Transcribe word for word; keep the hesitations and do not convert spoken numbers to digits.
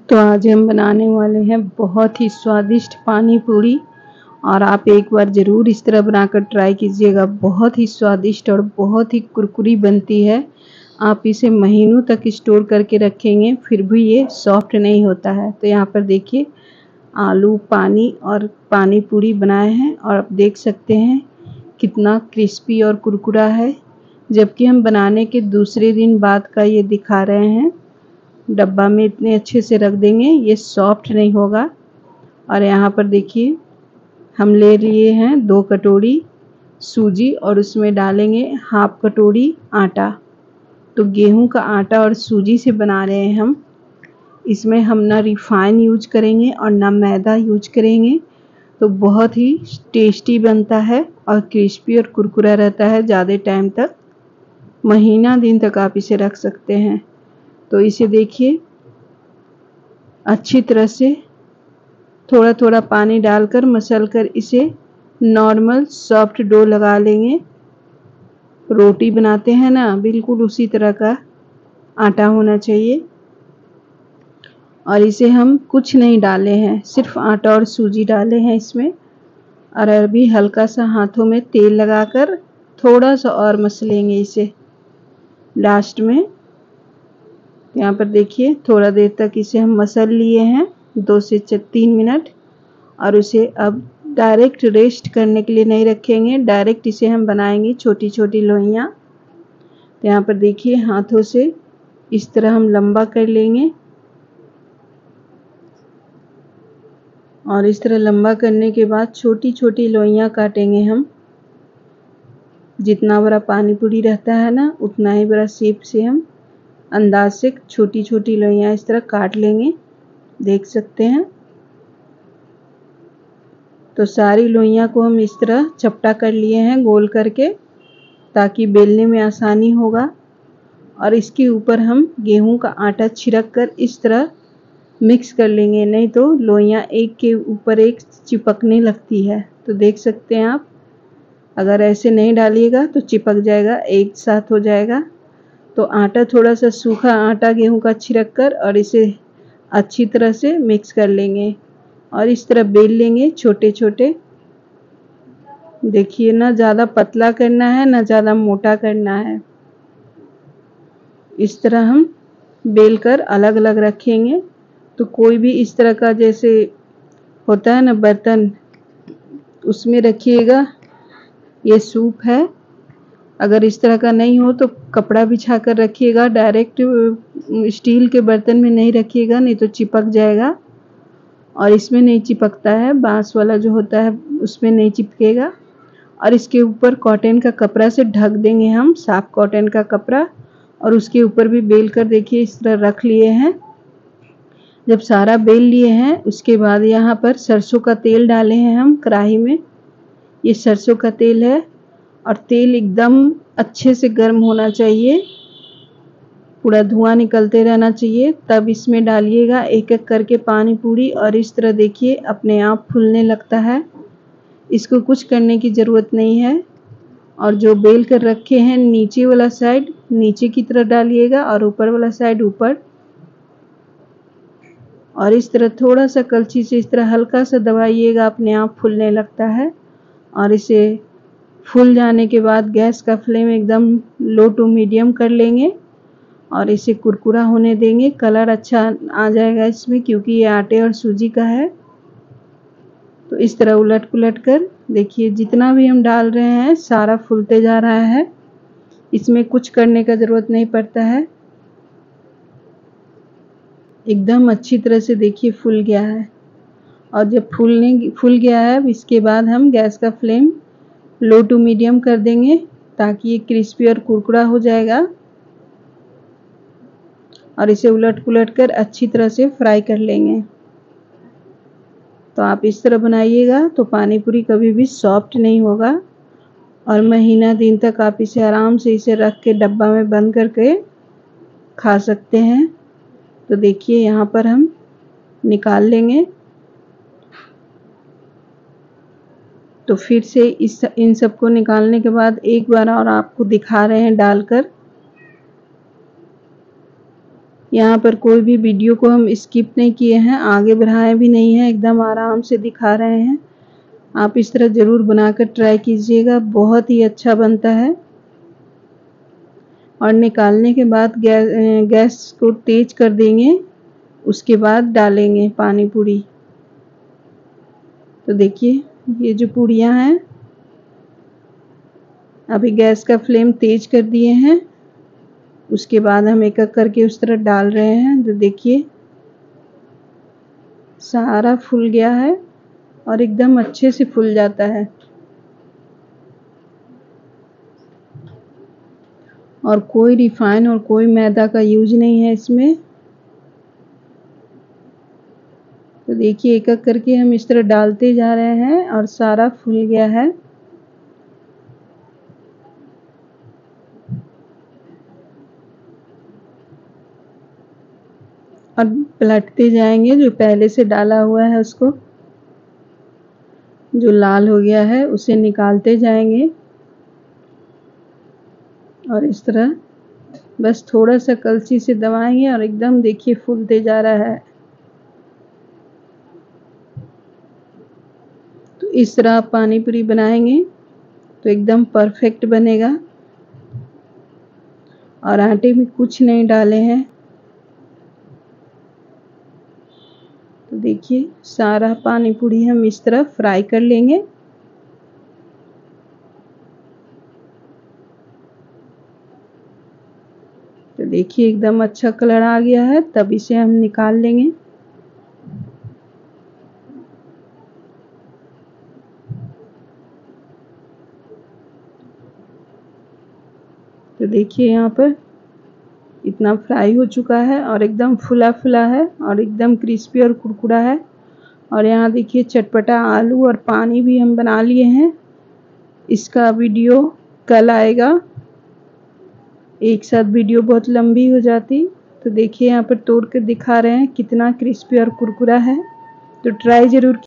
तो आज हम बनाने वाले हैं बहुत ही स्वादिष्ट पानी पूरी। और आप एक बार ज़रूर इस तरह बनाकर ट्राई कीजिएगा। बहुत ही स्वादिष्ट और बहुत ही कुरकुरी बनती है। आप इसे महीनों तक स्टोर करके रखेंगे फिर भी ये सॉफ्ट नहीं होता है। तो यहाँ पर देखिए आलू पानी और पानी पूरी बनाए हैं और आप देख सकते हैं कितना क्रिस्पी और कुरकुरा है। जबकि हम बनाने के दूसरे दिन बाद का ये दिखा रहे हैं। डब्बा में इतने अच्छे से रख देंगे ये सॉफ्ट नहीं होगा। और यहाँ पर देखिए हम ले लिए हैं दो कटोरी सूजी और उसमें डालेंगे हाफ कटोरी आटा। तो गेहूं का आटा और सूजी से बना रहे हैं हम। इसमें हम ना रिफाइन यूज करेंगे और ना मैदा यूज करेंगे। तो बहुत ही टेस्टी बनता है और क्रिस्पी और कुरकुरा रहता है। ज़्यादा टाइम तक महीना दिन तक आप इसे रख सकते हैं। तो इसे देखिए अच्छी तरह से थोड़ा थोड़ा पानी डालकर मसल कर इसे नॉर्मल सॉफ्ट डो लगा लेंगे। रोटी बनाते हैं ना बिल्कुल उसी तरह का आटा होना चाहिए। और इसे हम कुछ नहीं डाले हैं, सिर्फ आटा और सूजी डाले हैं इसमें। और अभी हल्का सा हाथों में तेल लगाकर थोड़ा सा और मसलेंगे इसे लास्ट में। यहाँ पर देखिए थोड़ा देर तक इसे हम मसल लिए हैं, दो से तीन मिनट। और उसे अब डायरेक्ट रेस्ट करने के लिए नहीं रखेंगे, डायरेक्ट इसे हम बनाएंगे छोटी छोटी लोइयाँ। तो यहाँ पर देखिए हाथों से इस तरह हम लंबा कर लेंगे और इस तरह लंबा करने के बाद छोटी छोटी लोइयाँ काटेंगे हम। जितना बड़ा पानी पूरी रहता है ना उतना ही बड़ा शेप से हम अंदाज से छोटी छोटी लोइयाँ इस तरह काट लेंगे, देख सकते हैं। तो सारी लोइयाँ को हम इस तरह चपटा कर लिए हैं गोल करके, ताकि बेलने में आसानी होगा। और इसके ऊपर हम गेहूं का आटा छिड़क कर इस तरह मिक्स कर लेंगे, नहीं तो लोइयाँ एक के ऊपर एक चिपकने लगती है। तो देख सकते हैं आप, अगर ऐसे नहीं डालिएगा तो चिपक जाएगा, एक साथ हो जाएगा। तो आटा थोड़ा सा सूखा आटा गेहूं का छिड़क कर और इसे अच्छी तरह से मिक्स कर लेंगे और इस तरह बेल लेंगे छोटे छोटे। देखिए ना ज़्यादा पतला करना है ना ज़्यादा मोटा करना है। इस तरह हम बेल कर अलग अलग रखेंगे। तो कोई भी इस तरह का जैसे होता है ना बर्तन, उसमें रखिएगा। ये सूप है, अगर इस तरह का नहीं हो तो कपड़ा बिछा कर रखिएगा। डायरेक्ट स्टील के बर्तन में नहीं रखिएगा, नहीं तो चिपक जाएगा। और इसमें नहीं चिपकता है, बांस वाला जो होता है उसमें नहीं चिपकेगा। और इसके ऊपर कॉटन का कपड़ा से ढक देंगे हम, साफ कॉटन का कपड़ा। और उसके ऊपर भी बेल कर देखिए इस तरह रख लिए हैं। जब सारा बेल लिए हैं उसके बाद यहाँ पर सरसों का तेल डाले हैं हम कढ़ाई में। ये सरसों का तेल है और तेल एकदम अच्छे से गर्म होना चाहिए, पूरा धुआं निकलते रहना चाहिए। तब इसमें डालिएगा एक एक करके पानी पूरी और इस तरह देखिए अपने आप फूलने लगता है। इसको कुछ करने की ज़रूरत नहीं है। और जो बेल कर रखे हैं नीचे वाला साइड नीचे की तरफ डालिएगा और ऊपर वाला साइड ऊपर। और इस तरह थोड़ा सा कलछी से इस तरह हल्का सा दबाइएगा, अपने आप फूलने लगता है। और इसे फूल जाने के बाद गैस का फ्लेम एकदम लो टू मीडियम कर लेंगे और इसे कुरकुरा होने देंगे। कलर अच्छा आ जाएगा इसमें क्योंकि ये आटे और सूजी का है। तो इस तरह उलट पुलट कर देखिए जितना भी हम डाल रहे हैं सारा फूलते जा रहा है। इसमें कुछ करने का ज़रूरत नहीं पड़ता है, एकदम अच्छी तरह से देखिए फूल गया है। और जब फूलने फूल गया है इसके बाद हम गैस का फ्लेम लो टू मीडियम कर देंगे ताकि ये क्रिस्पी और कुरकुरा हो जाएगा। और इसे उलट पुलट कर अच्छी तरह से फ्राई कर लेंगे। तो आप इस तरह बनाइएगा तो पानी पूरी कभी भी सॉफ्ट नहीं होगा और महीना दिन तक आप इसे आराम से इसे रख के डब्बा में बंद करके खा सकते हैं। तो देखिए यहाँ पर हम निकाल लेंगे। तो फिर से इस इन सबको निकालने के बाद एक बार और आपको दिखा रहे हैं डालकर। यहाँ पर कोई भी वीडियो को हम स्किप नहीं किए हैं, आगे बढ़ाए भी नहीं है, एकदम आराम से दिखा रहे हैं। आप इस तरह ज़रूर बनाकर ट्राई कीजिएगा, बहुत ही अच्छा बनता है। और निकालने के बाद गै, गैस को तेज कर देंगे, उसके बाद डालेंगे पानी पूरी। तो देखिए ये जो पूड़ियाँ हैं, अभी गैस का फ्लेम तेज कर दिए हैं, उसके बाद हम एक एक करके उस तरह डाल रहे हैं। तो देखिए सारा फूल गया है और एकदम अच्छे से फूल जाता है। और कोई रिफाइन और कोई मैदा का यूज नहीं है इसमें। तो देखिए एक एक करके हम इस तरह डालते जा रहे हैं और सारा फूल गया है। और पलटते जाएंगे, जो पहले से डाला हुआ है उसको, जो लाल हो गया है उसे निकालते जाएंगे। और इस तरह बस थोड़ा सा कलछी से दबाएंगे और एकदम देखिए फूलते जा रहा है। तो इस तरह आप पानी पूरी बनाएंगे तो एकदम परफेक्ट बनेगा। और आटे में कुछ नहीं डाले हैं। तो देखिए सारा पानी पूरी हम इस तरह फ्राई कर लेंगे। तो देखिए एकदम अच्छा कलर आ गया है, तब इसे हम निकाल लेंगे। तो देखिए यहाँ पर इतना फ्राई हो चुका है और एकदम फुला फुला है और एकदम क्रिस्पी और कुरकुरा है। और यहाँ देखिए चटपटा आलू और पानी भी हम बना लिए हैं। इसका वीडियो कल आएगा, एक साथ वीडियो बहुत लंबी हो जाती। तो देखिए यहाँ पर तोड़ कर दिखा रहे हैं कितना क्रिस्पी और कुरकुरा है। तो ट्राई ज़रूर